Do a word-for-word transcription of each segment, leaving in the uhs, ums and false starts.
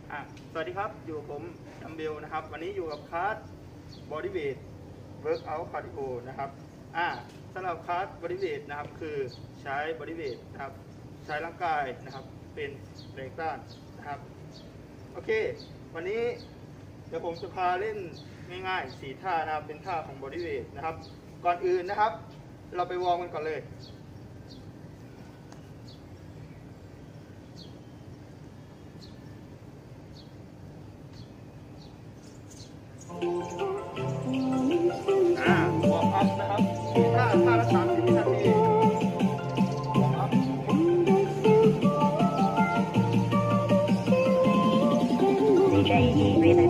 อ่ะสวัสดีครับอยู่กับผมดัมเบลนะครับวันนี้อยู่กับคลาสบอดี้เวทเวิร์กอัลคาร์ดิโอนะครับอ่ะสำหรับคลาสบอดี้เวทนะครับคือใช้บอดี้เวทนะครับใช้ร่างกายนะครับเป็นแรงต้านนะครับโอเควันนี้เดี๋ยวผมจะพาเล่นง่ายๆสี่ท่านะครับเป็นท่าของบอดี้เวทนะครับก่อนอื่นนะครับเราไปวอร์มกันก่อนเลยอ่าวอร์มอัพนะครับท่าท่าละสามสิบวินาทีวอร์มอัพดีเจ E Remix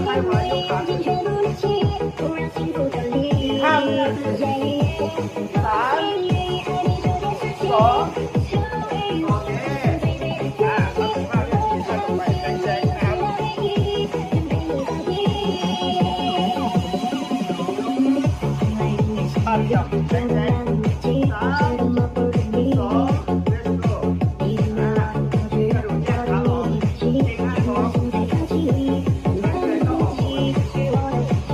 ซ้ายขวายกขาขึ้นห้าวินาทีสามสองโอเคอ่าห้าสิบห้าวินาทีท่าต่อไปแบ่งแจงนะครับท่าเดียวแบ่งแจงสามสอง let's go อ่ากระโดดแยกขาออกเก่งมากพร้อมหายใจเข้าออกก่อน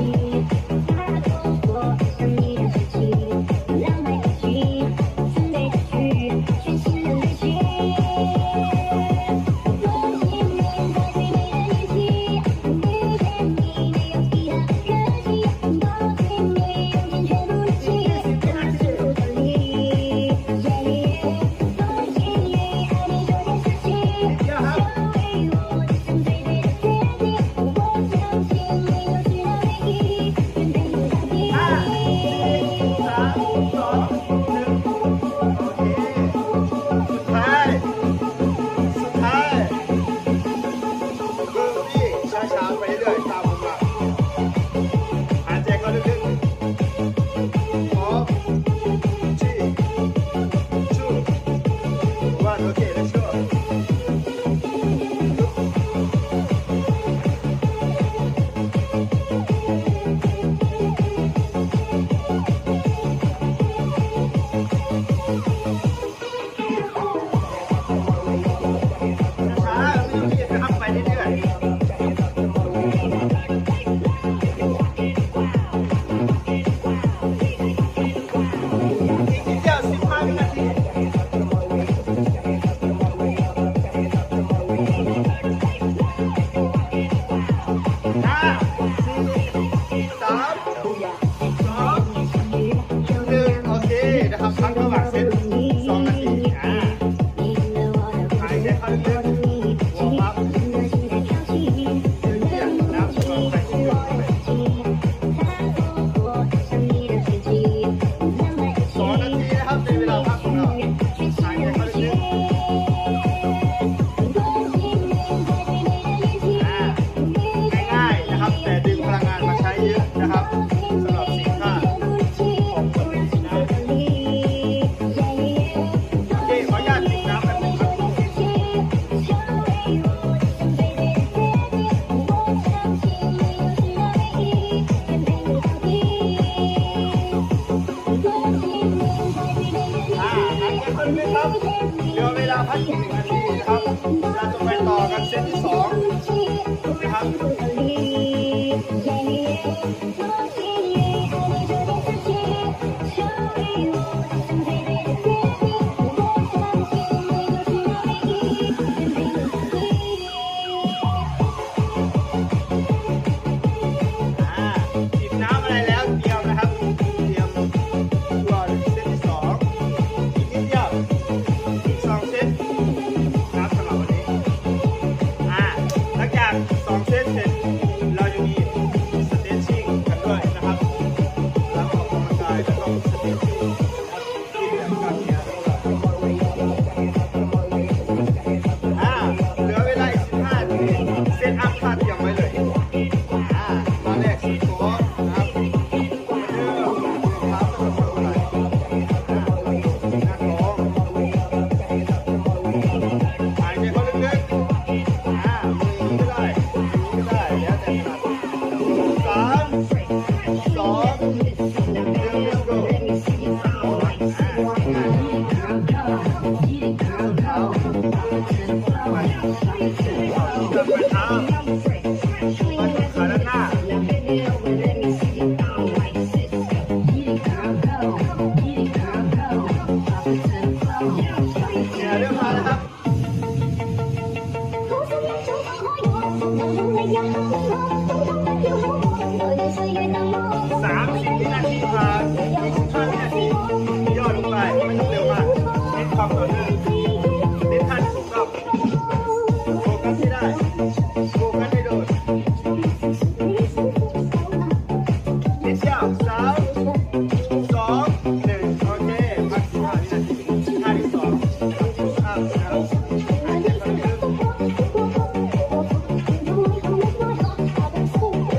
พักระหว่างเซตสองนาทีอ่าหายใจเข้าลึกๆวอร์มอัพยืนเยือกน้ำตัวใส่ยืดไปสองนาทีนะครับในเวลาพักของเราหายใจเข้าลึกๆอ่าง่ายๆนะครับแต่ดึงพลังงานมาใช้เยอะนะครับสำหรับสี่ท่าของคนเป็นสีน้ำครับเหลือเวลาพักอีกหนึ่งนาทีนะครับเราจะไปต่อกันเซตที่สองนะครับจิบน้ำอะไรแล้วเดียวนะครับเตรียมตัวเซตที่สองอีกนิดเดียวอีกสองเซตนะครับสำหรับวันนี้อ่าหลังจากสองเซตเสร็จเราจะมีสเตชชิ่งกันด้วยนะครับหลังออกกำลังกายแล้วก็สเตชชิ่งนะครับที่แบบกล้ามเนื้ออ่าเหลือเวลาอีกสิบห้านาทีเซตอัพท่าเทียมไว้เลยอ่าตอนแรกสี่ตัวนะครับสามสิบวินาทีผ่านยี่สิบห้าวินาทีย่อลงไปไม่ต้องเร็วมากเน้นความต่อเนื่องเน้นท่าที่ถูกต้องโฟกัสให้ได้โฟกัสให้โดนนิดเดียวสามสองหนึ่งโอเคพักสิบห้าวินาทีท่าที่สองสุขภาพนะครับหายใจเข้าลึก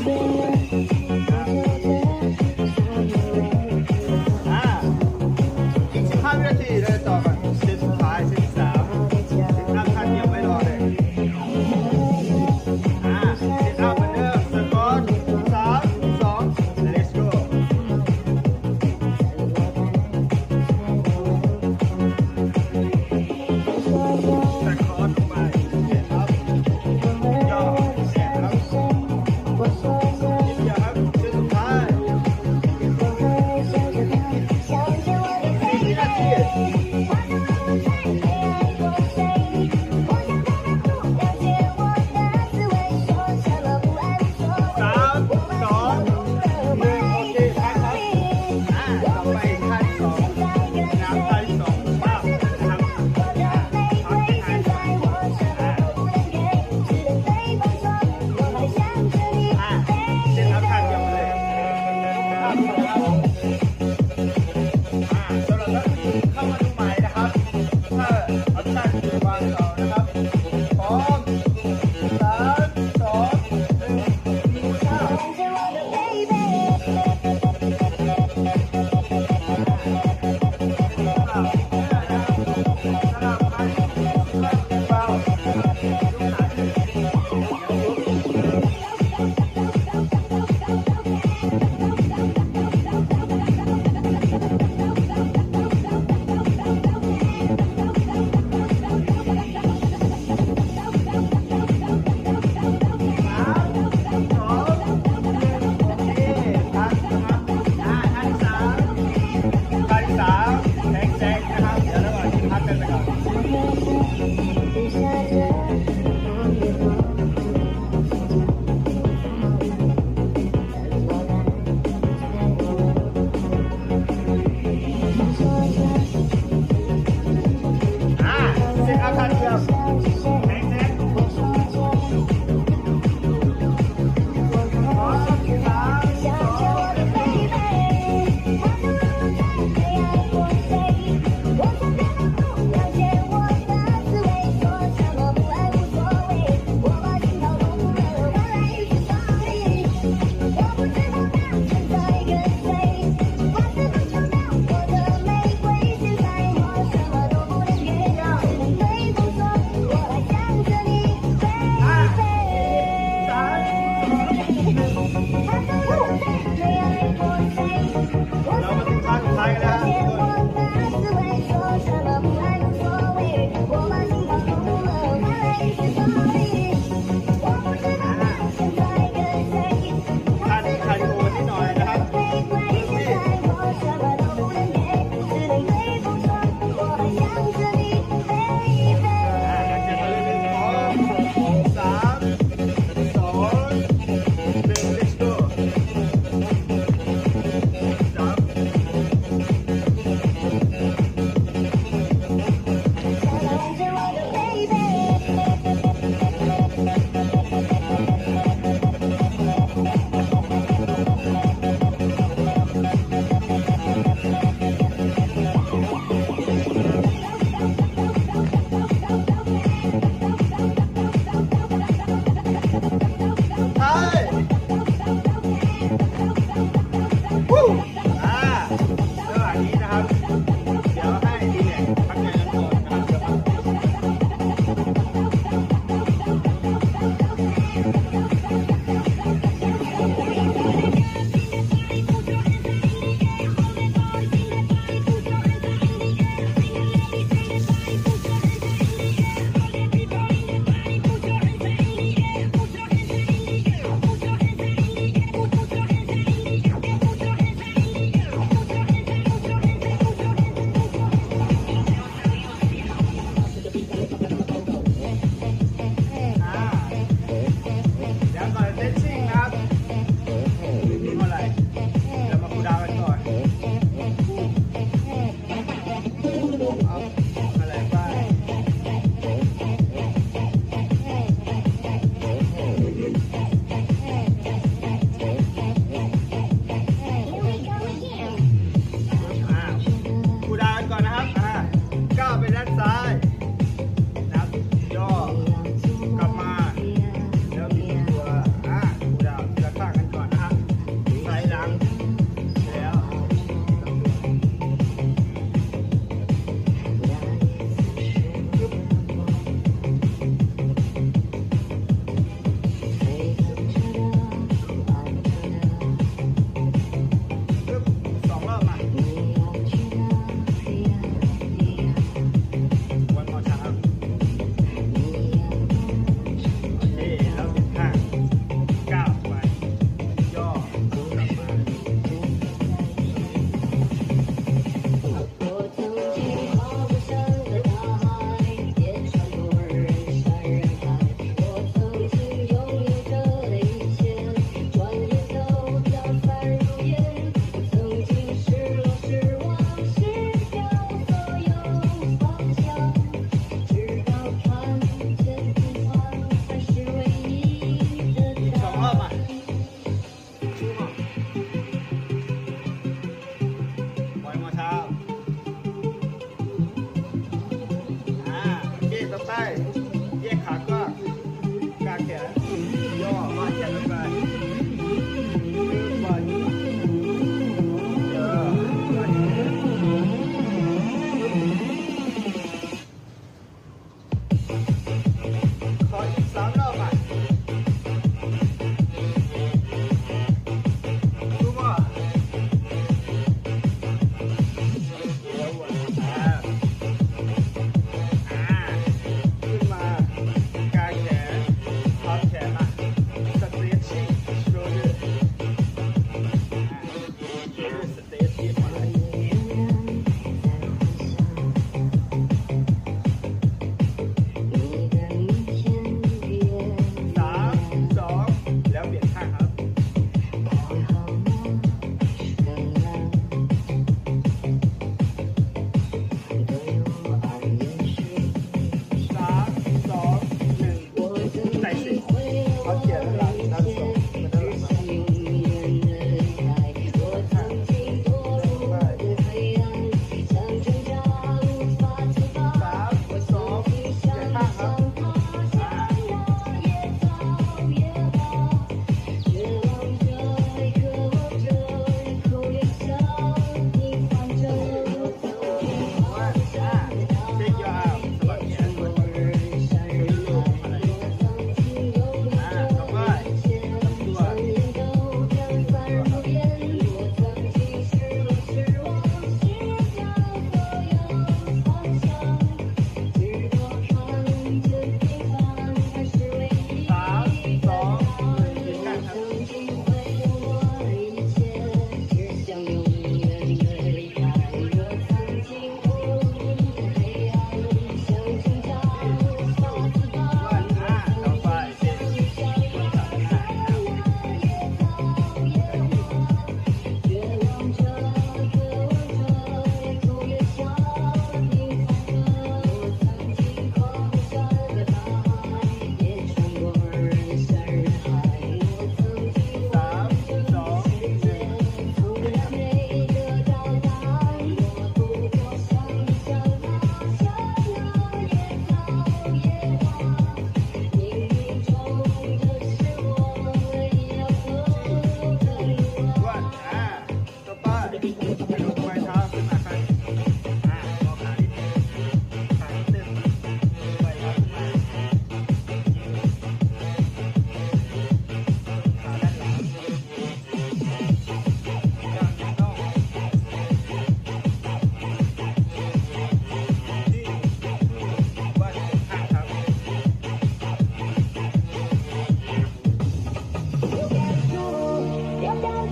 อ่าอีกสิบห้าวินาทีเราจะต่อกันเซตสุดท้ายเซตที่สามเซตอัพท่านยังไม่รอเลยอ่าเซตอัพเหมือนเดิมสกอร์สามสอง let's go สกอร์ลงไปเซตอัพย่อแสนครับนิดเดียวครับเซตสุดท้ายสี่นาทีสามสองหนึ่งโอเคพักครับอ่าต่อไปท่าที่สองน้ำท่าที่สองป้าบนะครับอ่าพักให้หายใจอ่าอ่า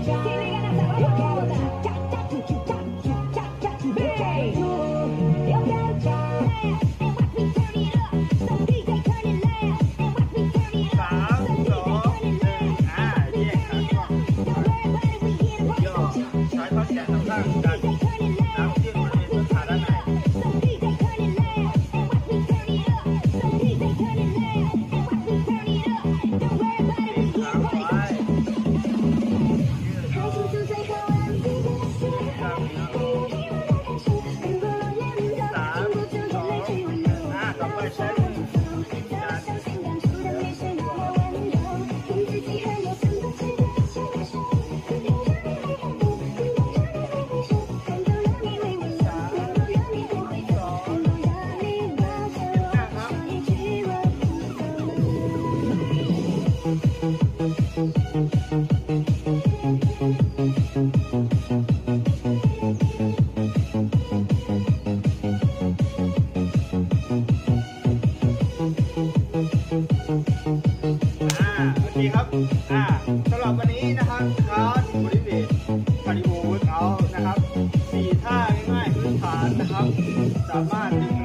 ดีครับอ่าสำหรับวันนี้นะครับคลาสบริเวณคาร์ดิโอเวิร์กเอาท์นะครับสี่ท่าง่ายๆพื้นฐานนะครับสามารถดึง